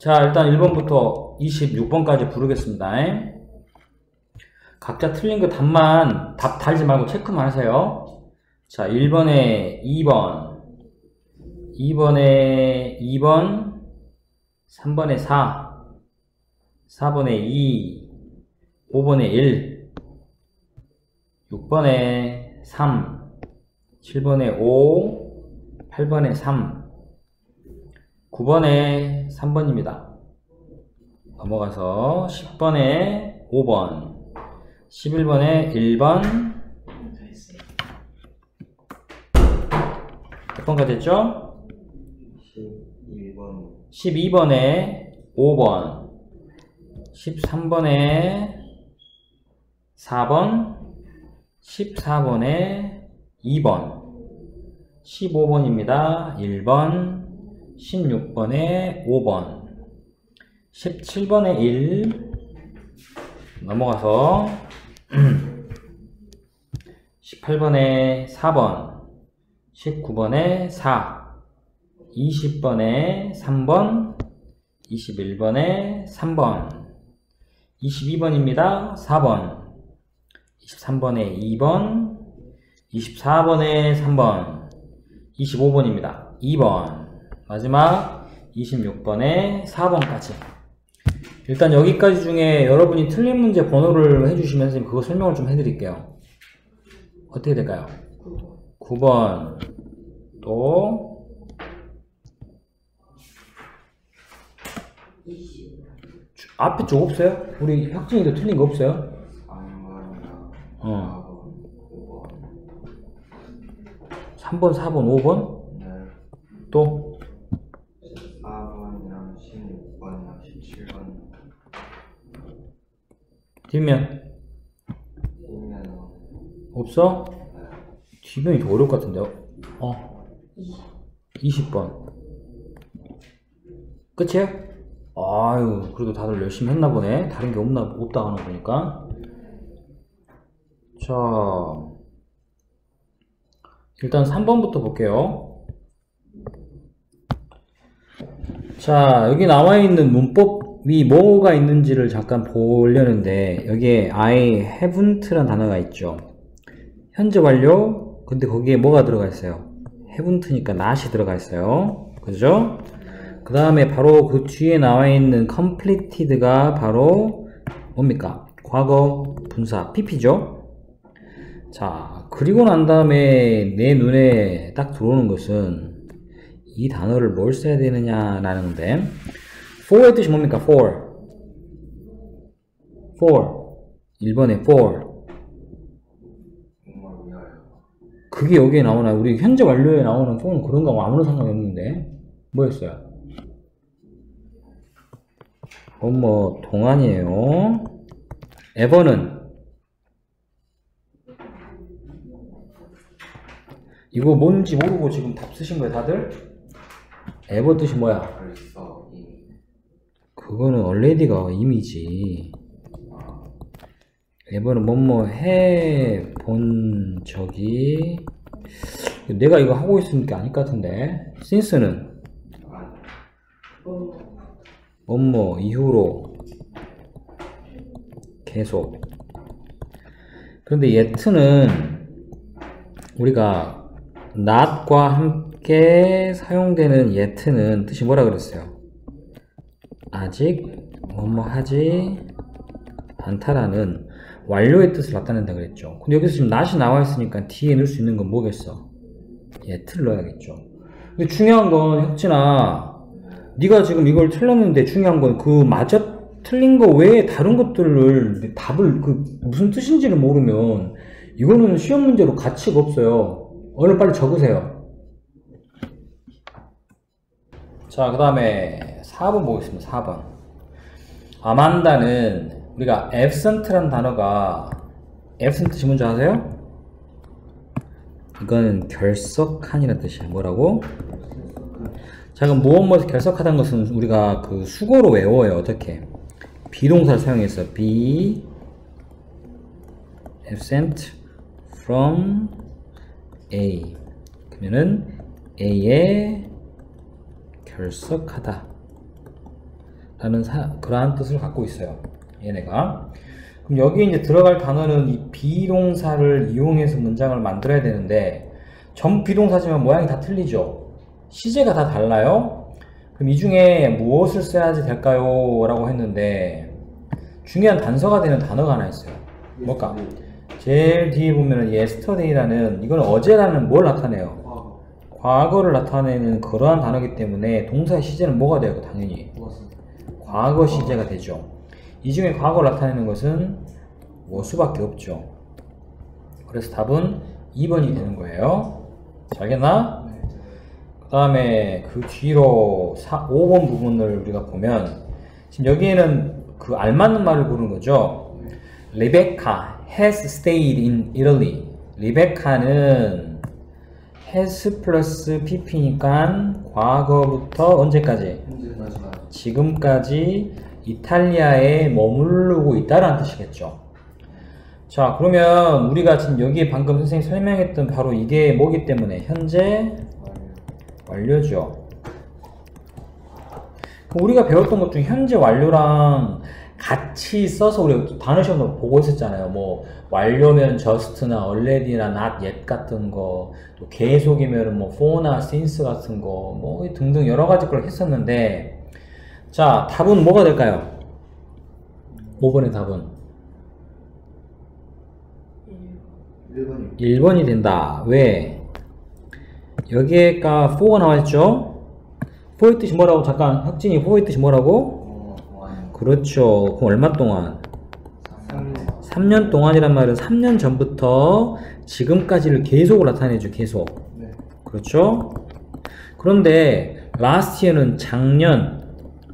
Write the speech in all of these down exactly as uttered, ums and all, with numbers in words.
자, 일단 일 번부터 이십육 번까지 부르겠습니다. 각자 틀린 거 답만, 답 달지 말고 체크만 하세요. 자, 일 번에 이 번, 이 번에 이 번, 삼 번에 사, 사 번에 이, 오 번에 일, 육 번에 삼, 칠 번에 오, 팔 번에 삼, 구 번에 삼 번입니다. 넘어가서 십 번에 오 번, 십일 번에 일 번, 몇 번까지 했죠? 십이 번, 십이 번에 오 번, 십삼 번에 사 번, 십사 번에 이 번, 십오 번입니다. 일 번, 십육 번에 오 번, 십칠 번에 일, 넘어가서 십팔 번에 사 번, 십구 번에 사, 이십 번에 삼 번, 이십일 번에 삼 번, 이십이 번입니다. 사 번, 이십삼 번에 이 번, 이십사 번에 삼 번, 이십오 번입니다. 이 번, 마지막 이십육 번에 사 번까지. 일단 여기까지 중에 여러분이 틀린 문제 번호를 해주시면 선생님 그거 설명을 좀 해드릴게요. 어떻게 될까요? 구 번, 또 앞에 쪽 없어요? 우리 혁진이도 틀린 거 없어요? 어. 삼 번, 사 번, 오 번? 네. 또? 사 번이랑 십육 번이랑 십칠 번. 뒷면? 뒷면 없어? 네. 뒷면이 더 어려울 것 같은데요? 어. 이십 번. 끝이에요? 아유, 그래도 다들 열심히 했나 보네. 다른 게 없나, 없다 하는 거니까. 자. 일단 삼 번부터 볼게요. 자, 여기 나와 있는 문법이 뭐가 있는지를 잠깐 보려는데, 여기에 I haven't라는 단어가 있죠. 현재 완료. 근데 거기에 뭐가 들어가 있어요? haven't니까 not이 들어가 있어요. 그죠? 그 다음에 바로 그 뒤에 나와 있는 completed가 바로 뭡니까? 과거 분사 피피죠? 자, 그리고 난 다음에 내 눈에 딱 들어오는 것은 이 단어를 뭘 써야 되느냐라는 건데, for의 뜻이 뭡니까? for. for. 일 번에 for. 그게 여기에 나오나요? 우리 현재 완료에 나오는 for는 그런 거하고 아무런 상관이 없는데, 뭐였어요? 그건 뭐, 동안이에요. ever는 이거 뭔지 모르고 지금 답 쓰신 거예요, 다들? ever 뜻이 뭐야? 벌써 이미. 그거는 already가 이미지. ever는 뭐뭐 해본 적이, 내가 이거 하고 있는 게 아닐 것 같은데. since는 뭐뭐 이후로 계속. 그런데 yet는 우리가 not과 함께 사용되는 yet는 뜻이 뭐라 그랬어요? 아직 뭐뭐 하지 않다라는 완료의 뜻을 나타낸다 그랬죠. 근데 여기서 지금 not이 나와 있으니까 뒤에 넣을 수 있는 건 뭐겠어? yet를 넣어야겠죠. 근데 중요한 건 혁진아, 네가 지금 이걸 틀렸는데 중요한 건 그 맞아 틀린 거 외에 다른 것들을 답을 그 무슨 뜻인지를 모르면 이거는 시험 문제로 가치가 없어요. 얼른 빨리 적으세요. 자, 그 다음에 사 번 보겠습니다. 사 번. 아만다는 우리가 absent라는 단어가 absent 뜻이 뭔지 아세요? 이거는 결석한이라는 뜻이에요. 뭐라고? 자, 그럼 무엇 무엇 결석하다는 것은 우리가 그 수거로 외워요. 어떻게? 비동사를 사용해서 be absent from A. 그러면은 A에 결석하다. 라는 사, 그러한 뜻을 갖고 있어요. 얘네가. 그럼 여기 이제 들어갈 단어는 이 비동사를 이용해서 문장을 만들어야 되는데, 전 비동사지만 모양이 다 틀리죠. 시제가 다 달라요. 그럼 이 중에 무엇을 써야지 될까요? 라고 했는데, 중요한 단서가 되는 단어가 하나 있어요. 뭘까? 제일 뒤에 보면은 yesterday라는, 이건 어제라는 뭘 나타내요? 과거를 나타내는 그러한 단어이기 때문에 동사의 시제는 뭐가 돼요? 당연히 과거 시제가 되죠. 이 중에 과거를 나타내는 것은 뭐수밖에 없죠. 그래서 답은 이 번이 되는 거예요. 잘 알겠나? 그 다음에 그 뒤로 사, 오 번 부분을 우리가 보면 지금 여기에는 그 알맞는 말을 고르는 거죠. Rebecca has stayed in Italy. 리베카는 has 플러스 pp니까 과거부터 언제까지? 지금까지 이탈리아에 머무르고 있다라는 뜻이겠죠. 자, 그러면 우리가 지금 여기에 방금 선생님이 설명했던 바로 이게 뭐기 때문에 현재 완료죠. 우리가 배웠던 것 중에 현재 완료랑 같이 써서 우리가 단어 시험도 보고 있었잖아요. 뭐 완료면 just나 already나 not yet 같은 거, 또 계속이면 뭐 for나 since 같은 거, 뭐 등등 여러 가지 걸 했었는데, 자, 답은 뭐가 될까요? 오 번의 답은 일 번이 된다. 왜? 여기에가 for가 나와있죠? for의 뜻이 뭐라고? 잠깐, 혁진이 for의 뜻이 뭐라고? 그렇죠. 그럼 얼마 동안? 삼 년 동안이란 말은 삼 년 전부터 지금까지를 계속으로 나타내죠. 계속. 네. 그렇죠? 그런데 last year는 작년.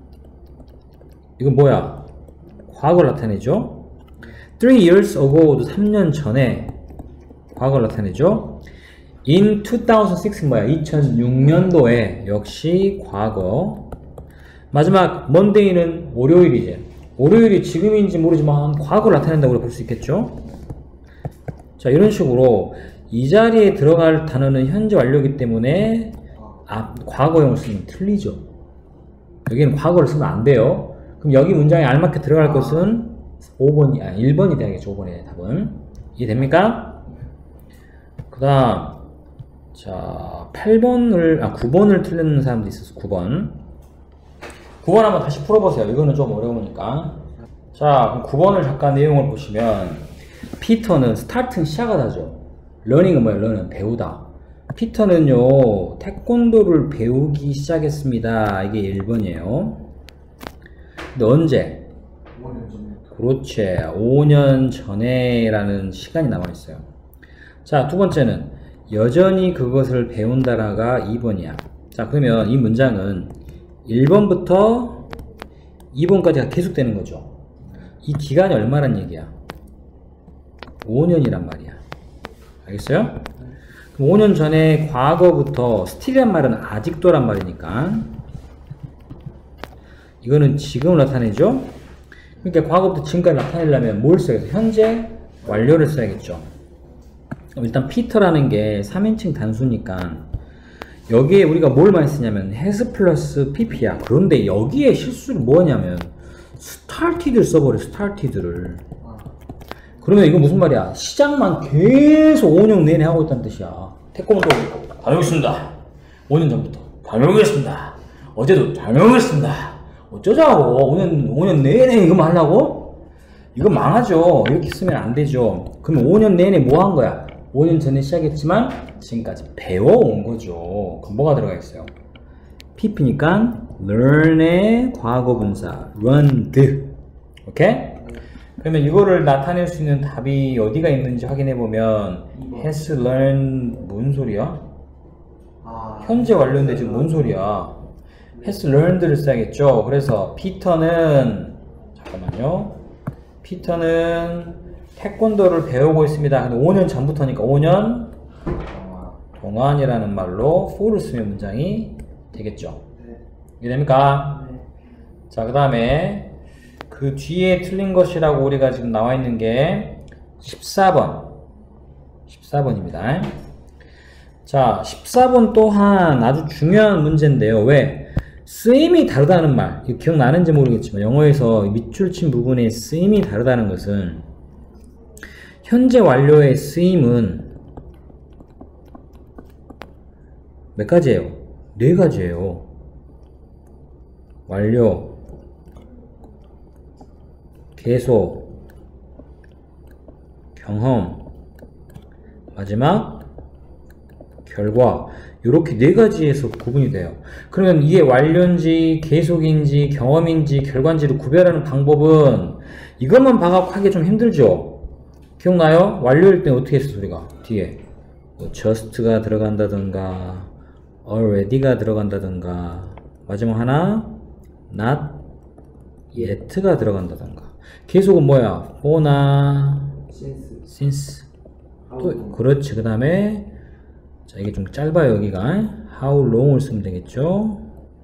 이건 뭐야? 과거를 나타내죠. three years ago도 삼 년 전에 과거를 나타내죠. in 이천육 뭐야? 이천육 년도에 역시 과거. 마지막 monday는 월요일이지. 월요일이 지금인지 모르지만 과거를 나타낸다고 볼 수 있겠죠. 자, 이런 식으로 이 자리에 들어갈 단어는 현재 완료이기 때문에 아, 과거형을 쓰면 틀리죠. 여기는 과거를 쓰면 안 돼요. 그럼 여기 문장에 알맞게 들어갈 것은 오 번이, 아, 일 번이 돼야겠죠. 오 번의 답은. 이해됩니까? 그 다음, 자, 팔 번을, 아, 구 번을 틀리는 사람도 있었어. 구 번. 구 번 한번 다시 풀어보세요. 이거는 좀 어려우니까. 자, 그럼 구 번을 잠깐 내용을 보시면, 피터는 스타트는 시작하다죠. 러닝은 뭐예요? 러닝은 배우다. 피터는요, 태권도를 배우기 시작했습니다. 이게 일 번이에요. 근데 언제? 오 년 전에. 그렇지. 오 년 전에 라는 시간이 남아있어요. 자, 두 번째는 여전히 그것을 배운다라가 이 번이야. 자, 그러면 이 문장은 일 번부터 이 번까지가 계속되는 거죠. 이 기간이 얼마란 얘기야? 오 년이란 말이야. 알겠어요? 그럼 오 년 전에 과거부터 still이란 말은 아직도란 말이니까 이거는 지금을 나타내죠. 그러니까 과거부터 지금까지 나타내려면 뭘 써야겠어? 현재 완료를 써야겠죠. 일단 피터라는 게 삼 인칭 단수니까 여기에 우리가 뭘 많이 쓰냐면 has 플러스 pp야. 그런데 여기에 실수를 뭐냐면 started를 써버려. started를. 그러면 이거 무슨 말이야? 시작만 계속 오 년 내내 하고 있다는 뜻이야. 태권도 다녀오겠습니다. 오 년 전부터 다녀오겠습니다. 어제도 다녀오겠습니다. 어쩌자고. 오 년, 오 년 내내 이거만 하려고? 이거 망하죠. 이렇게 쓰면 안 되죠. 그러면 오 년 내내 뭐 한 거야? 오 년 전에 시작했지만 지금까지 배워온 거죠. 그럼 뭐가 들어가 있어요? pp니까 learn의 과거분사 learned. 오케이? 그러면 이거를 나타낼 수 있는 답이 어디가 있는지 확인해 보면 has learned 뭔 소리야? 아, 현재 완료인데 지금 뭔 소리야? has learned를 써야겠죠. 그래서 피터는 잠깐만요. 피터는 태권도를 배우고 있습니다. 근데 오 년 전부터니까 오 년 동안이라는 말로 for를 쓰면 문장이 되겠죠. 이해됩니까? 네. 자, 그 다음에 그 뒤에 틀린 것이라고 우리가 지금 나와 있는 게 십사 번. 십사 번입니다. 자, 십사 번 또한 아주 중요한 문제인데요. 왜? 쓰임이 다르다는 말, 이거 기억나는지 모르겠지만 영어에서 밑줄 친 부분의 쓰임이 다르다는 것은 현재 완료의 쓰임은 몇 가지예요? 네 가지예요. 완료, 계속, 경험, 마지막 결과. 이렇게 네 가지에서 구분이 돼요. 그러면 이게 완료인지 계속인지 경험인지 결과인지를 구별하는 방법은 이것만 봐갖고 하기 좀 힘들죠. 기억나요? 완료일 때 어떻게 했어 우리가? 뒤에 뭐 just가 들어간다든가 already가 들어간다든가 마지막 하나 not yet가 들어간다든가. 계속은 뭐야? for나 since. since. 또 how. 그렇지. 그 다음에 자, 이게 좀 짧아요, 여기가. how long을 쓰면 되겠죠?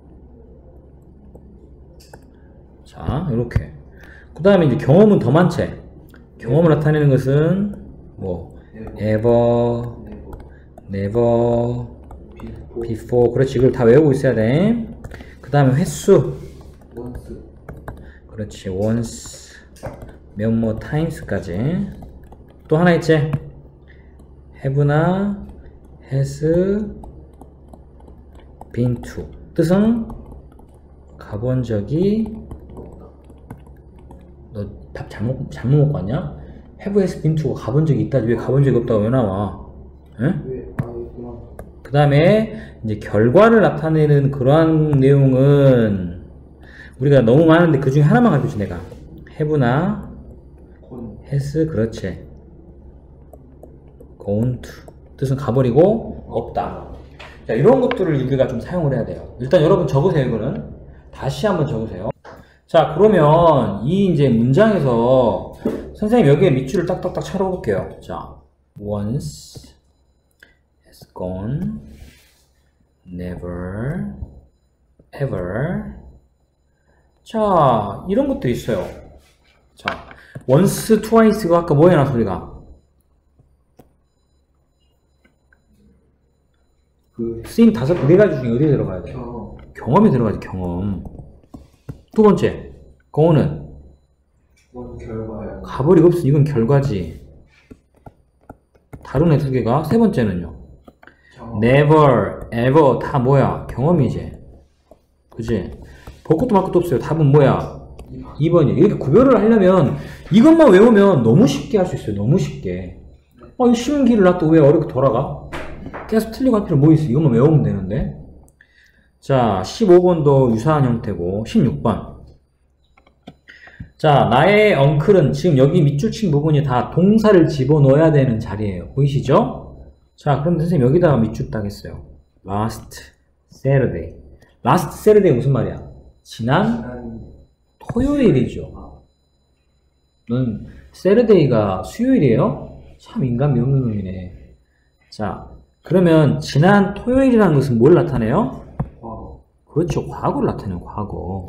자, 이렇게. 그 다음에 이제 경험은 더 많지? 경험을 나타내는 것은, 뭐, ever, never, before. 그렇지. 이걸 다 외우고 있어야 돼. 그 다음에 횟수. once. 그렇지. once, 몇몇 times까지. 또 하나 있지? have나 has been to. 뜻은 가본 적이. 너 답 잘못 잘못 먹고 왔냐? have has been to가 가본 적이 있다. 왜 가본 적이 없다고 왜 나와? 응? 왜? 아, 있구나. 그 다음에 이제 결과를 나타내는 그러한 내용은 우리가 너무 많은데 그 중에 하나만 가르쳐줘 내가. have나 건. has. 그렇지. gone to. 뜻은 가버리고 없다. 자, 이런 것들을 우리가 좀 사용을 해야 돼요. 일단 여러분 적으세요. 이거는 다시 한번 적으세요. 자, 그러면 이 이제 문장에서 선생님 여기에 밑줄을 딱딱딱 차려볼게요. 자, once, has gone, never, ever. 자, 이런 것도 있어요. 자, once, twice가 아까 뭐 해놨어 우리가? 그 쓰임 다섯, 네 가지 중에 어디에 들어가야 돼? 경험. 경험에 들어가지, 경험. 두 번째, 거는 그건 결과예요. 가버리가 없어. 이건 결과지. 다른 애 두 개가. 세 번째는요. 경험. never, ever 다 뭐야? 경험이지. 그지? 볼 것도 말 것도 없어요. 답은 뭐야? 이 번이야. 이렇게 구별을 하려면 이것만 외우면 너무 쉽게 할 수 있어요. 너무 쉽게. 아, 이 쉬운 길을 놔도 왜 어렵게 돌아가? 계속 틀리고 할 필요 뭐 있어? 이것만 외우면 되는데. 자, 십오 번도 유사한 형태고, 십육 번. 자, 나의 엉클은 지금 여기 밑줄 친 부분이 다 동사를 집어넣어야 되는 자리예요. 보이시죠? 자, 그럼 선생님 여기다가 밑줄 따겠어요. last Saturday. last Saturday 무슨 말이야? 지난 지난 토요일이죠. 넌 Saturday가 수요일이에요? 참 인간미 없는 놈이네. 자, 그러면 지난 토요일이라는 것은 뭘 나타내요? 과거. 그렇죠. 과거를 나타내요. 과거.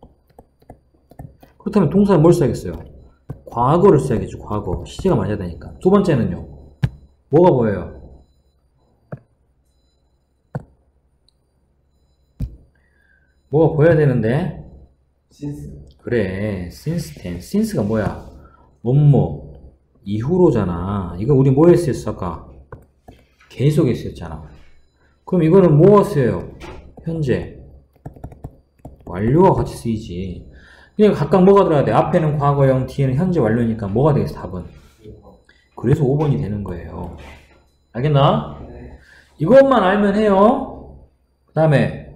그렇다면 동사는 뭘 써야겠어요? 과거를 써야겠죠. 과거. 시제가 맞아야 되니까. 두 번째는요. 뭐가 보여요? 뭐가 보여야 되는데? since. 그래. since tense. since가 뭐야? 뭐뭐 이후로잖아. 이거 우리 뭐에 쓰였어 아까? 계속에 쓰였잖아. 그럼 이거는 뭐가 쓰여요? 현재. 완료와 같이 쓰이지. 그냥 각각 뭐가 들어야 돼? 앞에는 과거형, 뒤에는 현재 완료니까 뭐가 되겠어, 답은? 그래서 오 번이 되는 거예요. 알겠나? 네. 이것만 알면 해요. 그 다음에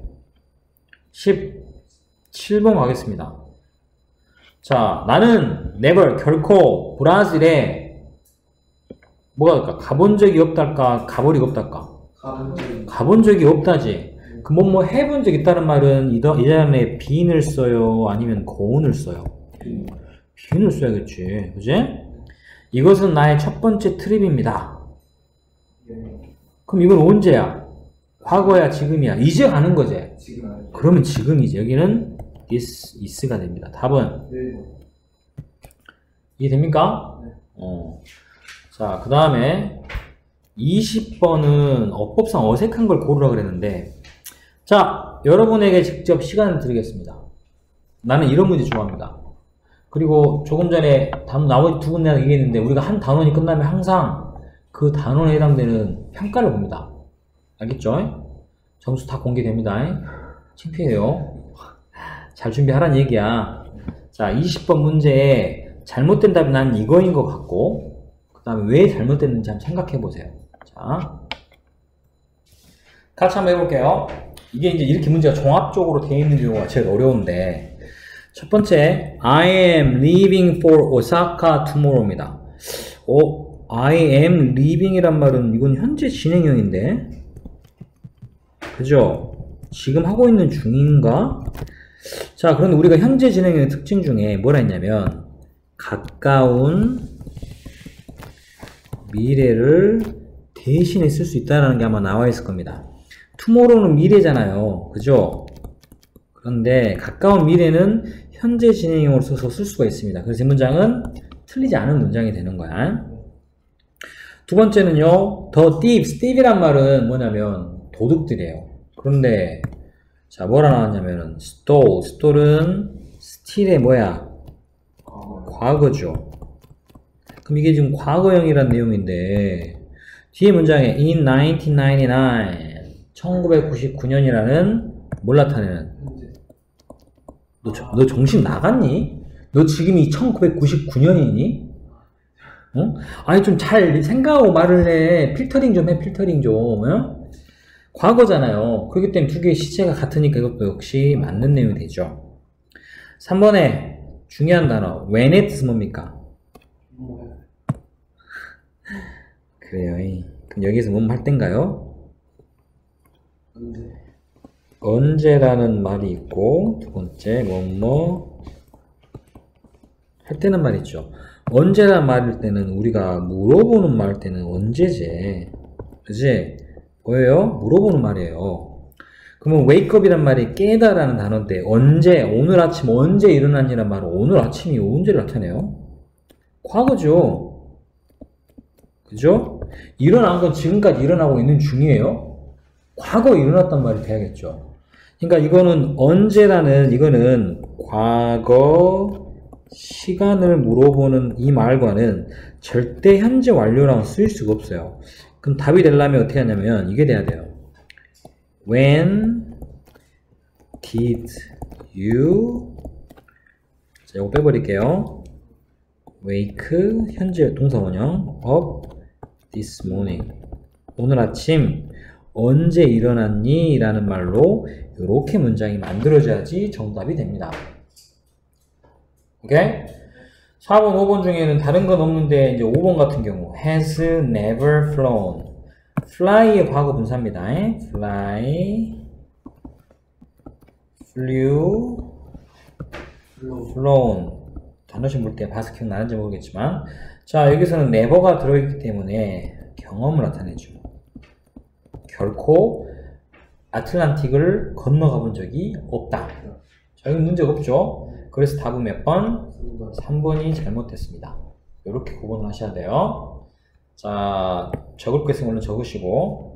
십칠 번 가겠습니다. 자, 나는 never, 결코 브라질에 뭐가 될까? 가본 적이 없달까? 가버리가 없달까? 가본 적이. 가본 적이 없다지. 그 뭐 뭐 해본 적 있다는 말은 이더 이전에 bene을 써요, 아니면 gone을 써요. bene을 써야겠지, 그지? 이것은 나의 첫 번째 트립입니다. 네. 그럼 이건 언제야? 과거야, 지금이야? 이제 가는 거지. 지금 알죠. 그러면 지금이지. 여기는 this is가 됩니다. 답은 네. 이해됩니까? 네. 어. 자, 그 다음에 이십 번은 어법상 어색한 걸 고르라 그랬는데, 자, 여러분에게 직접 시간을 드리겠습니다. 나는 이런 문제 좋아합니다. 그리고 조금 전에 단, 나머지 두 군데나 얘기했는데 우리가 한 단원이 끝나면 항상 그 단원에 해당되는 평가를 봅니다. 알겠죠? 점수 다 공개됩니다. 창피해요. 잘 준비하라는 얘기야. 자, 이십 번 문제에 잘못된 답이 나는 이거인 것 같고, 그 다음에 왜 잘못됐는지 한번 생각해 보세요. 자, 같이 한번 해볼게요. 이게 이제 이렇게 문제가 종합적으로 되어 있는 경우가 제일 어려운데, 첫 번째, I am leaving for Osaka tomorrow입니다. 어, I am leaving 이란 말은 이건 현재 진행형인데, 그죠? 지금 하고 있는 중인가? 자, 그런데 우리가 현재 진행형의 특징 중에 뭐라 했냐면, 가까운 미래를 대신에 쓸 수 있다는 게 아마 나와 있을 겁니다. tomorrow는 미래잖아요. 그죠? 그런데 가까운 미래는 현재 진행형으로 써서 쓸 수가 있습니다. 그래서 이 문장은 틀리지 않은 문장이 되는 거야. 두 번째는요, the thieves, thief이란 말은 뭐냐면 도둑들이에요. 그런데 자, 뭐라 나왔냐면은 stole, stole은 steal의 뭐야? 과거죠. 그럼 이게 지금 과거형이란 내용인데 뒤에 문장에 in nineteen ninety-nine, 천구백구십구 년이라는 뭘 나타내는? 너, 너 정신 나갔니? 너 지금이 천구백구십구 년이니? 어? 아니 좀 잘 생각하고 말을 해. 필터링 좀 해. 필터링 좀. 어? 과거잖아요. 그렇기 때문에 두 개의 시제가 같으니까 이것도 역시 맞는 내용이 되죠. 삼 번에 중요한 단어 when의 뜻은 뭡니까? 그래요. 그럼 여기서 뭐뭐 할 땐가요? 언제? 언제라는 말이 있고 두 번째 뭐뭐 할 때는 말이 있죠. 언제라는 말일 때는 우리가 물어보는 말일 때는 언제지? 그지? 뭐예요? 물어보는 말이에요. 그러면 wake up이란 말이 깨다라는 단어인데 언제, 오늘 아침 언제 일어났니란 말은 오늘 아침이 언제를 나타내요? 과거죠. 그죠? 일어난 건 지금까지 일어나고 있는 중이에요. 과거에 일어났단 말이 돼야겠죠. 그러니까 이거는 언제라는 이거는 과거 시간을 물어보는 이 말과는 절대 현재 완료랑 쓰일 수가 없어요. 그럼 답이 되려면 어떻게 하냐면 이게 돼야 돼요. When did you 자, 이거 빼버릴게요. wake 현재 동사원형 up this morning 오늘 아침 언제 일어났니? 라는 말로 이렇게 문장이 만들어져야지 정답이 됩니다. 오케이? 사 번, 오 번 중에는 다른 건 없는데 이제 오 번 같은 경우 has never flown fly의 과거 분사입니다. fly flew flown 단어식 볼 때 봐서 기억나는지 모르겠지만 자 여기서는 never가 들어있기 때문에 경험을 나타내죠. 결코 아틀란틱을 건너가 본 적이 없다. 자, 여기 문제가 없죠. 그래서 답은 몇 번? 삼 번이 잘못됐습니다. 이렇게 구분을 하셔야 돼요. 자, 적을 거 있으면 얼른 적으시고